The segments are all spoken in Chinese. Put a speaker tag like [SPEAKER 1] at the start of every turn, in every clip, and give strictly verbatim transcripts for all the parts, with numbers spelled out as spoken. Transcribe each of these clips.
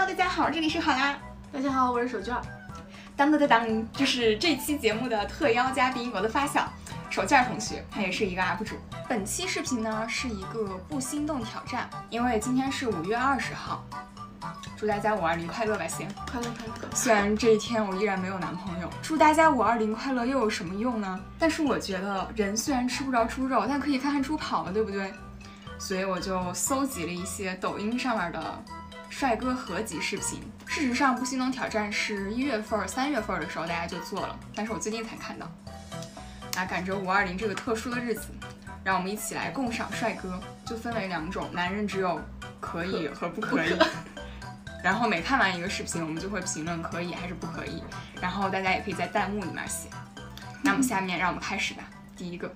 [SPEAKER 1] 大家好，这里是好啦。
[SPEAKER 2] 大家好，我是手绢。
[SPEAKER 1] 当当当当，这是这期节目的特邀嘉宾，我的发小手绢同学，他也是一个 U P 主。本期视频呢是一个不心动挑战，因为今天是五月二十号，祝大家五二零快乐吧，先
[SPEAKER 2] 快乐快乐。
[SPEAKER 1] 虽然这一天我依然没有男朋友，祝大家五二零快乐又有什么用呢？但是我觉得人虽然吃不着猪肉，但可以看看猪跑了，对不对？所以我就搜集了一些抖音上面的帅哥合集视频。事实上，不心动挑战是一月份、三月份的时候大家就做了，但是我最近才看到。那赶着五二零这个特殊的日子，让我们一起来共赏帅哥。就分为两种，男人只有可以和不可以。然后每看完一个视频，我们就会评论可以还是不可以，然后大家也可以在弹幕里面写。那么下面让我们开始吧。第一个，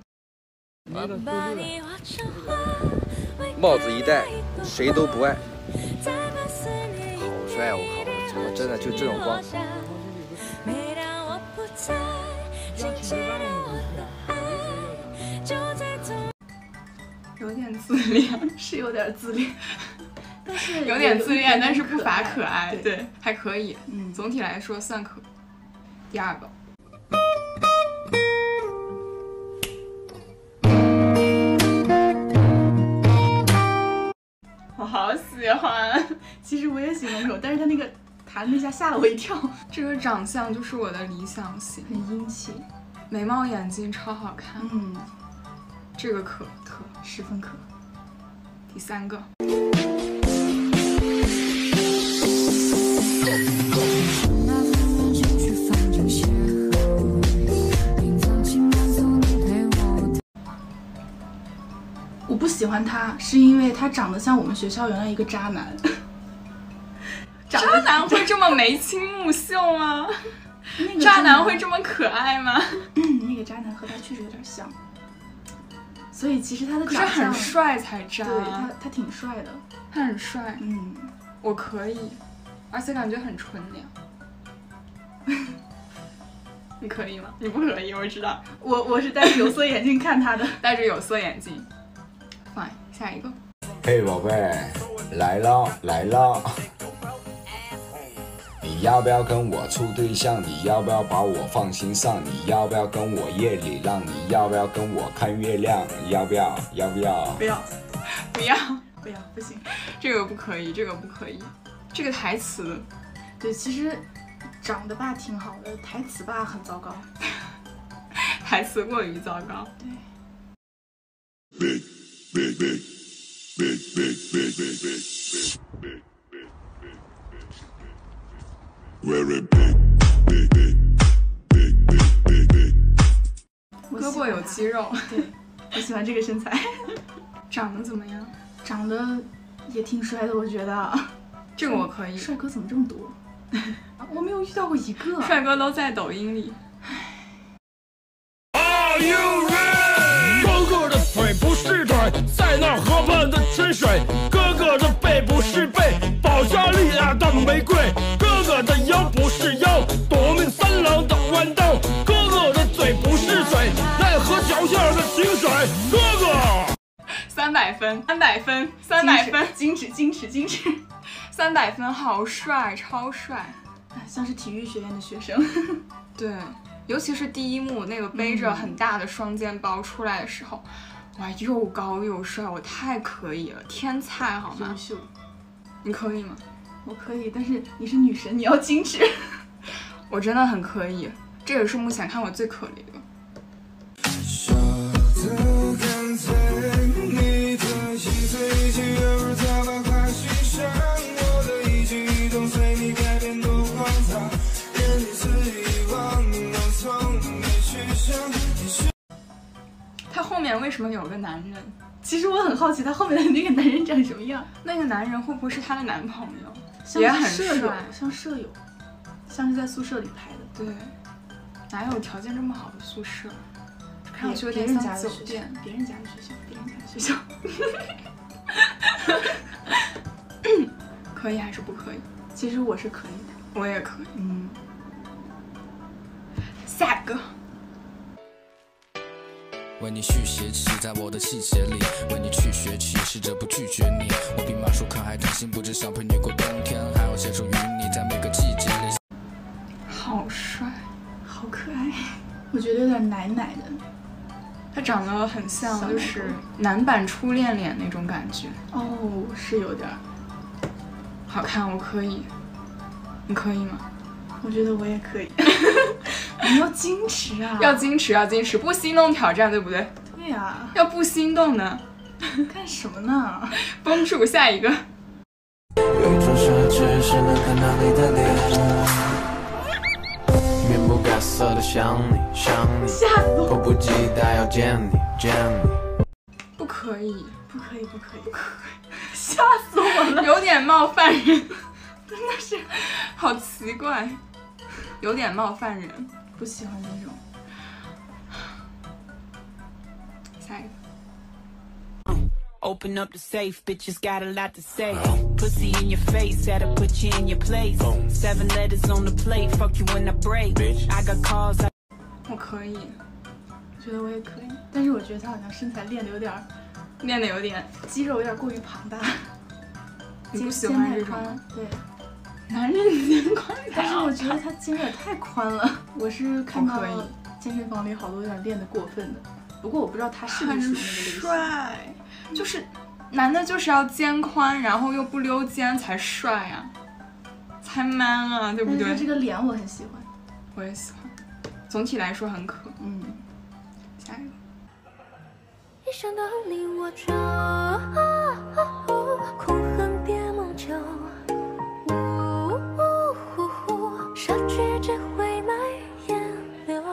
[SPEAKER 3] 帽子一戴，谁都不爱。好帅！我靠，怎么真的就这种光？
[SPEAKER 1] 有点自恋，
[SPEAKER 2] 是有点自恋，但是
[SPEAKER 1] 有点自恋，但是不乏可爱，对，对还可以。
[SPEAKER 2] 嗯，
[SPEAKER 1] 总体来说算可。第二个。我好喜欢，
[SPEAKER 2] 其实我也喜欢这种，但是他那个弹了一下吓了我一跳。
[SPEAKER 1] 这个长相就是我的理想型，
[SPEAKER 2] 很英气，
[SPEAKER 1] 眉毛眼睛超好看。
[SPEAKER 2] 嗯，
[SPEAKER 1] 这个可
[SPEAKER 2] 可十分可。
[SPEAKER 1] 第三个。
[SPEAKER 2] 我不喜欢他，是因为他长得像我们学校原来一个渣男。
[SPEAKER 1] 渣男会这么眉清目秀吗？
[SPEAKER 2] 那个
[SPEAKER 1] 渣男会这么可爱吗？
[SPEAKER 2] 嗯，那个渣男和他确实有点像，所以其实他的长相
[SPEAKER 1] 可是很帅才渣。
[SPEAKER 2] 对他，他挺帅的，
[SPEAKER 1] 他很帅。
[SPEAKER 2] 嗯，
[SPEAKER 1] 我可以，而且感觉很纯良。你可以吗？你不可以，我知道。
[SPEAKER 2] 我我是戴着有色眼镜看他的，
[SPEAKER 1] 戴着有色眼镜。Fine， 下一个。
[SPEAKER 4] 嘿，宝贝，来了来了，你要不要跟我处对象？你要不要把我放心上？你要不要跟我夜里浪？你要不要跟我看月亮？要不要？要不要？
[SPEAKER 2] 不要，
[SPEAKER 1] 不要，
[SPEAKER 2] 不要，不行，
[SPEAKER 1] 这个不可以，这个不可以。这个台词，
[SPEAKER 2] 对，其实长得吧挺好的，台词吧很糟糕，
[SPEAKER 1] 台词过于糟糕。
[SPEAKER 2] 对。
[SPEAKER 4] Big, big, big, big, big, big, big, big, big, very big, big, big, big, big, big, big。
[SPEAKER 1] 胳膊有肌肉，
[SPEAKER 2] 对，我喜欢这个身材。
[SPEAKER 1] 长得怎么样？
[SPEAKER 2] 长得也挺帅的，我觉得。
[SPEAKER 1] 这个我可以。
[SPEAKER 2] 帅哥怎么这么多？我没有遇到过一个。
[SPEAKER 1] 帅哥都在抖音里。
[SPEAKER 5] Are you ready？ 哥哥的腿不是腿，在那河畔的沉水。哥哥的背不是背，保加利亚的玫瑰。哥哥的腰不是腰，夺命三郎的弯刀。哥哥的嘴不是嘴，奈何脚下的清水。哥哥。
[SPEAKER 1] 三百分，三百分，三百分，
[SPEAKER 2] 矜持，矜持，矜持。
[SPEAKER 1] 三百分，好帅，超帅，
[SPEAKER 2] 像是体育学院的学生。
[SPEAKER 1] 对，尤其是第一幕那个背着很大的双肩包出来的时候，嗯、哇，又高又帅，我太可以了，天才好吗？
[SPEAKER 2] 优秀，
[SPEAKER 1] 你可以吗？
[SPEAKER 2] 我可以，但是你是女神，你要矜持。
[SPEAKER 1] 我真的很可以，这也是目前看我最可怜的。他后面为什么有个男人？
[SPEAKER 2] 其实我很好奇，他后面的那个男人长什么样？
[SPEAKER 1] 那个男人会不会是他的男朋友？
[SPEAKER 2] 像
[SPEAKER 1] 也很
[SPEAKER 2] 舍友，
[SPEAKER 1] 帅，
[SPEAKER 2] 像舍友，像是在宿舍里拍的。
[SPEAKER 1] 对，哪有条件这么好的宿舍？看上去有
[SPEAKER 2] 别
[SPEAKER 1] 点
[SPEAKER 2] 人家的学校
[SPEAKER 1] 像酒店。，
[SPEAKER 2] 别人家的学校，别人家的学校。
[SPEAKER 1] 可以还是不可以？
[SPEAKER 2] 其实我是可以的，
[SPEAKER 1] 我也可以。
[SPEAKER 2] 嗯。
[SPEAKER 1] 下个。
[SPEAKER 6] 为你续写起，在我的细节里，为你去学起，试着不拒绝你。我比马术看还开心，不只想陪你过冬天，还有写出与你在每个季节里。
[SPEAKER 1] 好帅，
[SPEAKER 2] 好可爱，我觉得有点奶奶的。
[SPEAKER 1] 他长得很像就是男版初恋脸那种感觉。
[SPEAKER 2] 哦，是有点
[SPEAKER 1] 好看，我可以。你可以吗？
[SPEAKER 2] 我觉得我也可以。你要矜持啊！
[SPEAKER 1] 要矜持，要矜持，不心动挑战，对不对？
[SPEAKER 2] 对呀、啊。
[SPEAKER 1] 要不心动呢？
[SPEAKER 2] 干什么呢？
[SPEAKER 1] 绷住，下一个。
[SPEAKER 7] 有一种奢侈是能看到你的脸，面不改色的想你想你，
[SPEAKER 2] 吓死我！
[SPEAKER 7] 迫不及待要见你见你。
[SPEAKER 1] 不可以，
[SPEAKER 2] 不可以，不可以，不可以！吓死我了！
[SPEAKER 1] 有点冒犯人，真的是好奇怪，有点冒犯人，
[SPEAKER 2] 不喜欢这种。
[SPEAKER 1] 下一个。
[SPEAKER 8] Open up the safe, bitches got a lot to say. Pussy in your face, had to put you in your place. Seven letters on the plate, fuck you when I break. I got calls.
[SPEAKER 1] 我可以，
[SPEAKER 2] 我觉得我也可以，但是我觉得他好像身材练的有点，
[SPEAKER 1] 练的有点，
[SPEAKER 2] 肌肉有点过于庞大。
[SPEAKER 1] 你不喜欢这种？
[SPEAKER 2] 对，
[SPEAKER 1] 男人肩宽，
[SPEAKER 2] 但是我觉得他肩有点太宽了。我是看到健身房里好多有点练得过分的，不过我不知道他是不是属于那个类型。
[SPEAKER 1] 帅。就是男的就是要肩宽，然后又不溜肩才帅啊，才 man 啊，对不对？
[SPEAKER 2] 但是这个脸我很喜欢，
[SPEAKER 1] 我也喜欢，总体来说很可。
[SPEAKER 2] 嗯，
[SPEAKER 1] 下一个。
[SPEAKER 9] 一想到你我就空恨别梦久，失去只会埋眼流。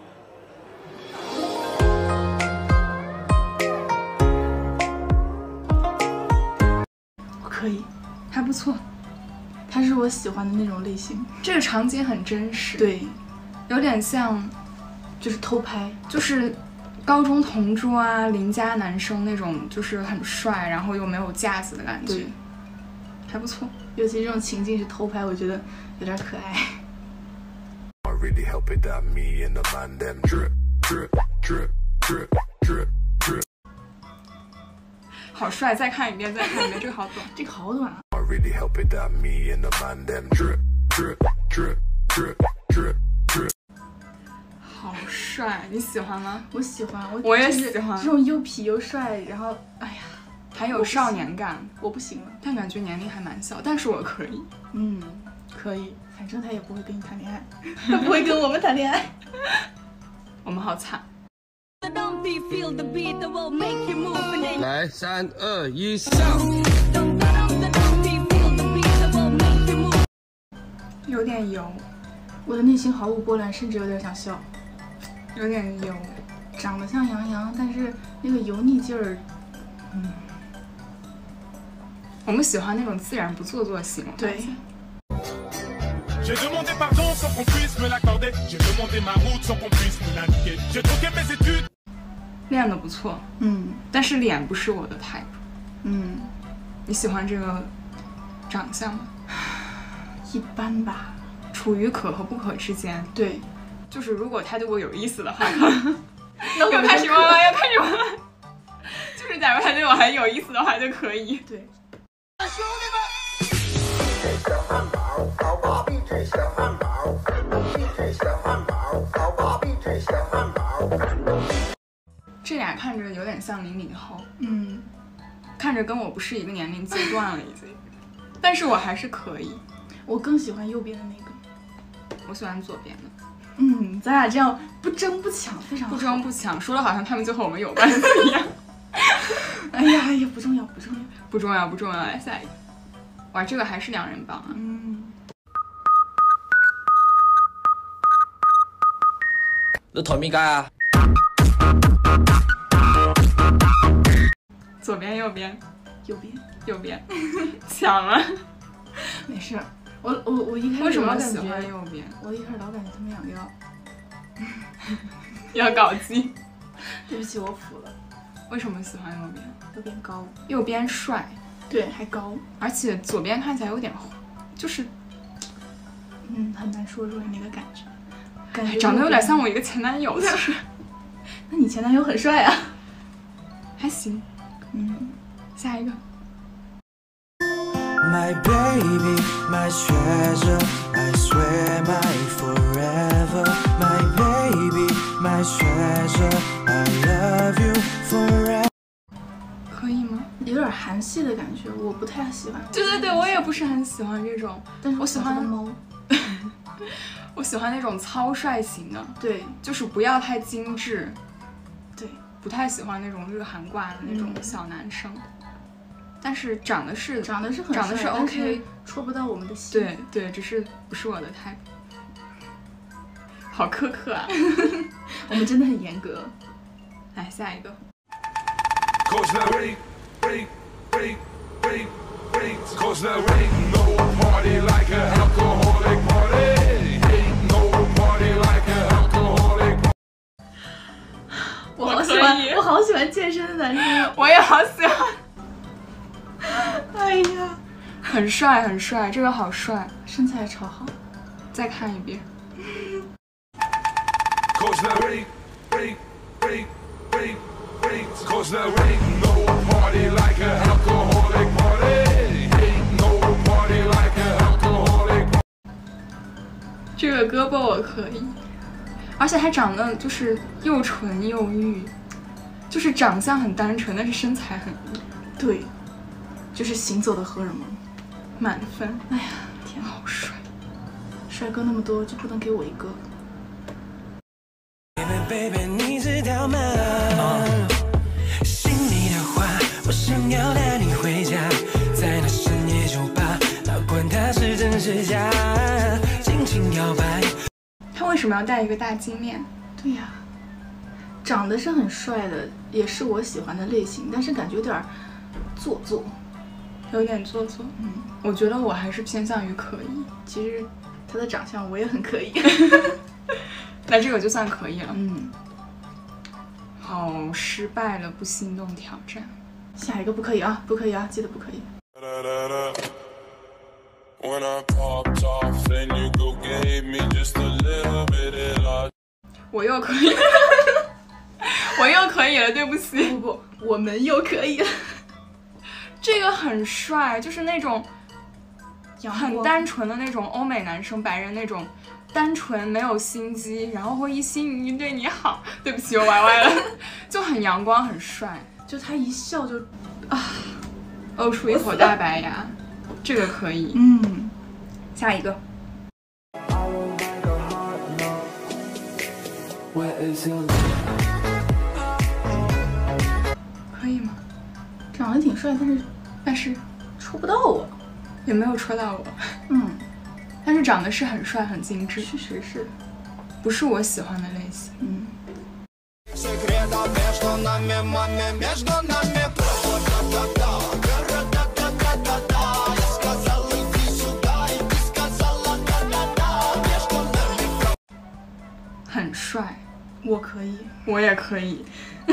[SPEAKER 2] 可以，
[SPEAKER 1] 还不错，
[SPEAKER 2] 它是我喜欢的那种类型。
[SPEAKER 1] 这个场景很真实，
[SPEAKER 2] 对，
[SPEAKER 1] 有点像，
[SPEAKER 2] 就是偷拍，
[SPEAKER 1] 就是高中同桌啊，邻家男生那种，就是很帅，然后又没有架子的感觉，还不错。
[SPEAKER 2] 尤其这种情境是偷拍，我觉得有点可爱。
[SPEAKER 1] 好帅！再看一遍，再看一遍，这个好短，
[SPEAKER 2] 这个好短啊！
[SPEAKER 1] 好帅，你喜欢吗？
[SPEAKER 2] 我喜欢，我
[SPEAKER 1] 我也喜欢
[SPEAKER 2] 这种又痞又帅，然后哎呀，
[SPEAKER 1] 还有少年感。
[SPEAKER 2] 我不行了，
[SPEAKER 1] 但感觉年龄还蛮小，但是我可以。
[SPEAKER 2] 嗯，可以，反正他也不会跟你谈恋爱，他不会跟我们谈恋爱。
[SPEAKER 1] 我们好惨。
[SPEAKER 3] 来，三二一，上！
[SPEAKER 1] 有点油，
[SPEAKER 2] 我的内心毫无波澜，甚至有点想笑。
[SPEAKER 1] 有点油，
[SPEAKER 2] 长得像杨洋，但是那个油腻劲儿，嗯，
[SPEAKER 1] 我们喜欢那种自然不做作型。
[SPEAKER 2] 对。
[SPEAKER 5] J'ai demandé pardon sans qu'on puisse me l'accorder. J'ai demandé ma route sans qu'on puisse me l'indiquer. J'ai troqué mes études.
[SPEAKER 1] 练得不错，
[SPEAKER 2] 嗯，
[SPEAKER 1] 但是脸不是我的 type。
[SPEAKER 2] 嗯，
[SPEAKER 1] 你喜欢这个长相吗？
[SPEAKER 2] 一般吧，
[SPEAKER 1] 处于可和不可之间。
[SPEAKER 2] 对，
[SPEAKER 1] 就是如果他对我有意思的话，又开始弯弯，又开始弯弯。就是假如他对我很有意思的话就可以。
[SPEAKER 2] 对。
[SPEAKER 5] 兄弟们。
[SPEAKER 10] 小汉堡，烤巴闭嘴小汉堡，闭嘴小汉堡，烤巴闭嘴小汉堡。
[SPEAKER 1] 这俩看着有点像零零后，
[SPEAKER 2] 嗯，
[SPEAKER 1] 看着跟我不是一个年龄阶段了已经，但是我还是可以。
[SPEAKER 2] 我更喜欢右边的那个，
[SPEAKER 1] 我喜欢左边的。
[SPEAKER 2] 嗯，咱俩这样不争不抢，非常好。
[SPEAKER 1] 不争不抢，说的好像他们就和我们有关系一样。
[SPEAKER 2] 哎呀哎呀，不重要不重要
[SPEAKER 1] 不重要不重要，来下一个。哇，这个还是两人榜啊。
[SPEAKER 2] 嗯。
[SPEAKER 3] 你台面街啊？
[SPEAKER 1] 左边右边，
[SPEAKER 2] 右边
[SPEAKER 1] 右边，抢了。
[SPEAKER 2] 没事，我我我一开始
[SPEAKER 1] 为什么喜欢右边？
[SPEAKER 2] 我一开始老感觉他们两个
[SPEAKER 1] 要要搞基。
[SPEAKER 2] 对不起，我服了。
[SPEAKER 1] 为什么喜欢右边？
[SPEAKER 2] 右边高，
[SPEAKER 1] 右边帅，
[SPEAKER 2] 对，还高，
[SPEAKER 1] 而且左边看起来有点，就是，
[SPEAKER 2] 嗯，很难说出来那个感觉，感觉
[SPEAKER 1] 长得有点像我一个前男友，其实。
[SPEAKER 2] 那你前男友很帅啊？
[SPEAKER 1] 还行。
[SPEAKER 2] 嗯，
[SPEAKER 1] 下一个。
[SPEAKER 7] My baby, my treasure, I swear my forever. My baby, my treasure, I love you forever.
[SPEAKER 1] 可以吗？
[SPEAKER 2] 有点韩系的感觉，我不太喜欢。
[SPEAKER 1] 对对对，我也不是很喜欢这种，
[SPEAKER 2] 但是
[SPEAKER 1] 我喜欢
[SPEAKER 2] 猫。
[SPEAKER 1] 我喜欢那种糙率型的，
[SPEAKER 2] 对，
[SPEAKER 1] 就是不要太精致。
[SPEAKER 2] 对，
[SPEAKER 1] 不太喜欢那种日韩挂的那种小男生。嗯、但是长得是
[SPEAKER 2] 长得是很
[SPEAKER 1] 长得是 OK，
[SPEAKER 2] 戳不到我们的心。
[SPEAKER 1] 对对，只是不是我的 type。好苛刻啊！
[SPEAKER 2] 我们真的很严格。
[SPEAKER 1] 来下一个。
[SPEAKER 2] 我好喜欢，我好喜欢健身的男生，
[SPEAKER 1] 我也好喜欢。
[SPEAKER 2] 哎呀，
[SPEAKER 1] 很帅很帅，这个好帅，
[SPEAKER 2] 身材超好。
[SPEAKER 1] 再看一遍。这个胳膊我可以，而且他长得就是又纯又玉，就是长相很单纯，但是身材很玉。
[SPEAKER 2] 对，就是行走的荷尔蒙，
[SPEAKER 1] 满分。
[SPEAKER 2] 哎呀，天，好帅！帅哥那么多，就不能给我一个
[SPEAKER 7] ？Baby, baby, 你知道吗？心里的话，我想要带你回家，在那深夜酒吧，哪管它是真是假，尽情摇摆。
[SPEAKER 1] 他为什么要戴一个大金链？
[SPEAKER 2] 对呀，长得是很帅的，也是我喜欢的类型，但是感觉有点做作，
[SPEAKER 1] 有点做作。嗯，我觉得我还是偏向于可以。
[SPEAKER 2] 其实他的长相我也很可以。
[SPEAKER 1] 那这个就算可以了。
[SPEAKER 2] 嗯，
[SPEAKER 1] 好，失败了，不心动挑战。
[SPEAKER 2] 下一个不可以啊，不可以啊，记得不可以。
[SPEAKER 1] 我又可以，我又可以了，对不起。
[SPEAKER 2] 不不，我们又可以了。
[SPEAKER 1] 这个很帅，就是那种很单纯的那种欧美男生，白人那种。单纯没有心机，然后会一心一意对你好。对不起，我歪歪了，就很阳光，很帅。
[SPEAKER 2] 就他一笑就啊，
[SPEAKER 1] 呕出一口大白牙，这个可以。
[SPEAKER 2] 嗯，
[SPEAKER 1] 下一个。可以吗？
[SPEAKER 2] 长得挺帅，但是
[SPEAKER 1] 但是
[SPEAKER 2] 戳不到我，
[SPEAKER 1] 也没有戳到我。
[SPEAKER 2] 嗯。
[SPEAKER 1] 但是长得是很帅很精致，
[SPEAKER 2] 确实是，
[SPEAKER 1] 不是我喜欢的类型。
[SPEAKER 2] 嗯。
[SPEAKER 1] 很帅，
[SPEAKER 2] 我可以，
[SPEAKER 1] 我也可以。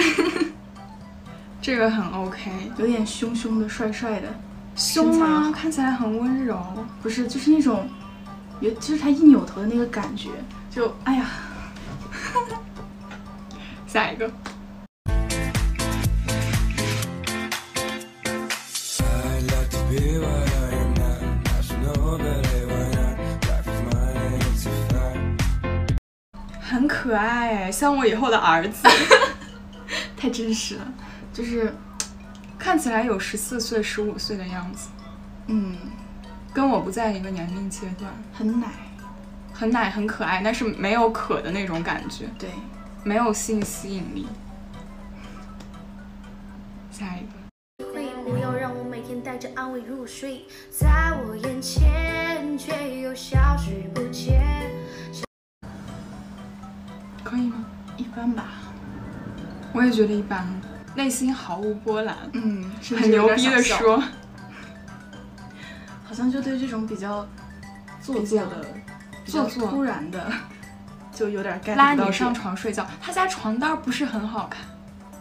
[SPEAKER 1] 这个很 OK，
[SPEAKER 2] 有点凶凶的，帅帅的。
[SPEAKER 1] 凶吗？看起来很温柔，
[SPEAKER 2] 不是，就是那种。也就是他一扭头的那个感觉，就哎呀，
[SPEAKER 1] 下一个。很可爱哎，像我以后的儿子。
[SPEAKER 2] 太真实了，就是
[SPEAKER 1] 看起来有十四岁、十五岁的样子。
[SPEAKER 2] 嗯。
[SPEAKER 1] 跟我不在一个年龄阶段，
[SPEAKER 2] 很奶，
[SPEAKER 1] 很奶，很可爱，但是没有可的那种感觉，
[SPEAKER 2] 对，
[SPEAKER 1] 没有性吸引力。下一个。不要让我每天带着安慰入睡，在我眼前却又消失不见。可以吗？
[SPEAKER 2] 一般吧，
[SPEAKER 1] 我也觉得一般，内心毫无波澜。
[SPEAKER 2] 嗯，
[SPEAKER 1] 很牛逼的说。
[SPEAKER 2] 好像就对这种比较做作的、
[SPEAKER 1] 做作
[SPEAKER 2] 突然的，就有点 get
[SPEAKER 1] 拉你上床睡觉。他家床单不是很好看。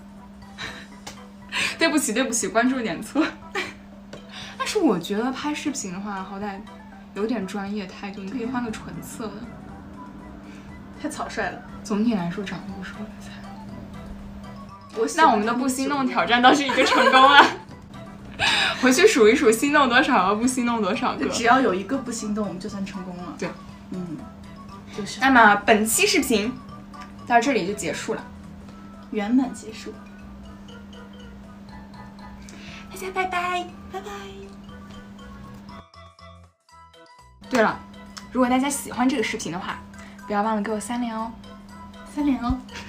[SPEAKER 1] 对不起，对不起，关注点错。但是我觉得拍视频的话，好歹有点专业态度，你可以换个纯色的。
[SPEAKER 2] 太草率了。
[SPEAKER 1] 总体来说，长得不是我的菜。
[SPEAKER 2] 我
[SPEAKER 1] 那我们的不心动挑战倒是一个成功了。 回去数一数心动多少个，不心动多少个。
[SPEAKER 2] 只要有一个不心动，我们就算成功了。
[SPEAKER 1] 对，
[SPEAKER 2] 嗯，就是。
[SPEAKER 1] 那么本期视频到这里就结束了，
[SPEAKER 2] 圆满结束。
[SPEAKER 1] 大家拜拜，
[SPEAKER 2] 拜拜。
[SPEAKER 1] 对了，如果大家喜欢这个视频的话，不要忘了给我三连哦，
[SPEAKER 2] 三连哦。